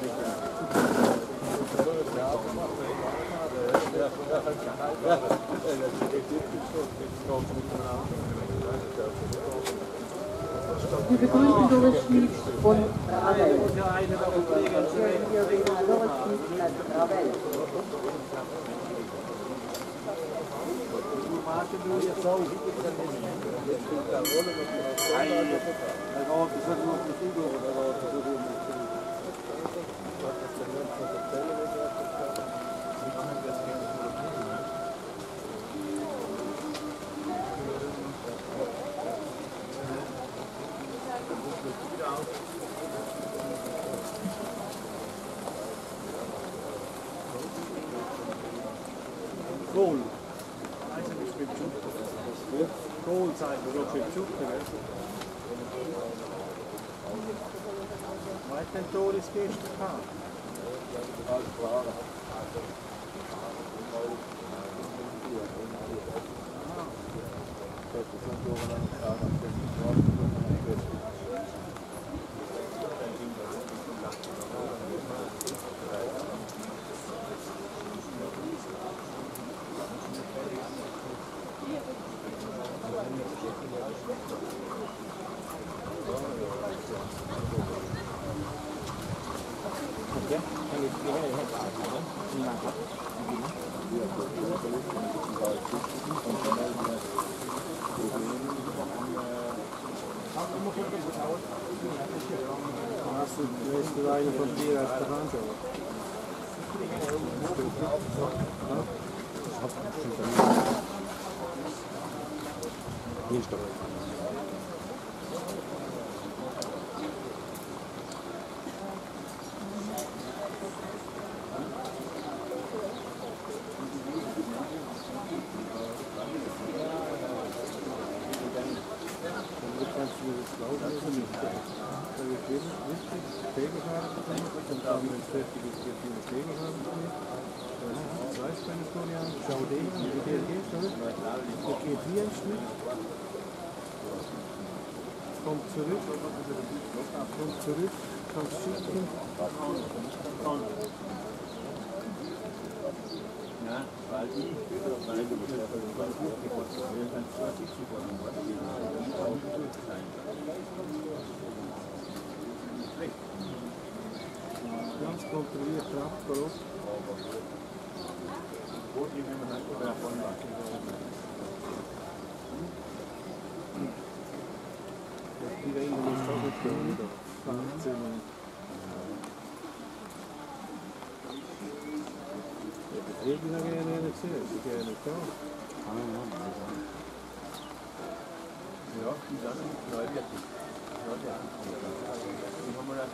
Die Begründung durchschließt von Ravel. Goal. Also nicht mit Zucker. Goal sein, oder mit Zucker. Weißt du, ein Tor ist gestern gehabt? Alles klar. Weißt du eine von dir aus der Hand? Hier ist doch. Schau den an, wie der geht, oder? Der geht hier ein Stück, kommt zurück, kannst schicken. Ja, weil die ganz kontrolliert Trapper. Die Wände muss auch nicht gehen, oder? Ich würde gerne sehen, ich gehe nicht da. Ja, die Sache ist neu wirklich. Die haben wir das